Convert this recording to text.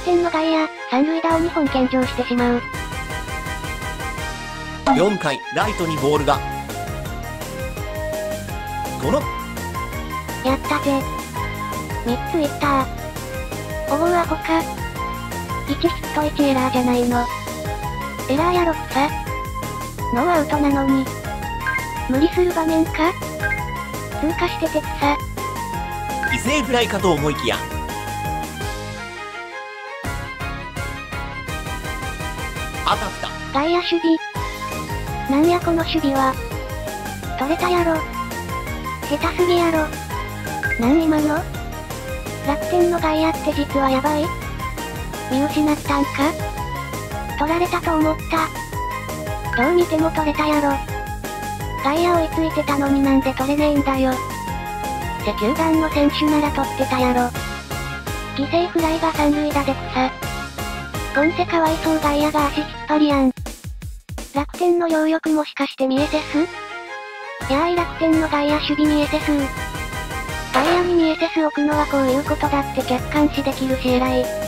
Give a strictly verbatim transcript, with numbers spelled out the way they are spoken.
天の外野、三塁打をにほん献上してしまう。 よんかい、ライトにボールが。ゴロ。 やったぜ。みっついったー。おごうアホか。いちヒットいちエラーじゃないの。エラーやろってさ。ノーアウトなのに。無理する場面か？通過しててくさ。 犠牲フライかと思いきや。あたふた。 外野守備。なんやこの守備は。取れたやろ。下手すぎやろ。なん今の？楽天の外野って実はやばい？見失ったんか？取られたと思った。どう見ても取れたやろ。外野追いついてたのになんで取れねえんだよ。セ球団の選手なら取ってたやろ。犠牲フライが三塁打で草。ポンセかわいそう外野が足引っ張りやん。楽天の両翼もしかしてミエセス？やーい楽天の外野守備ミエセスー。外野にミエセス置くのはこういうことだって客観視できるし偉い。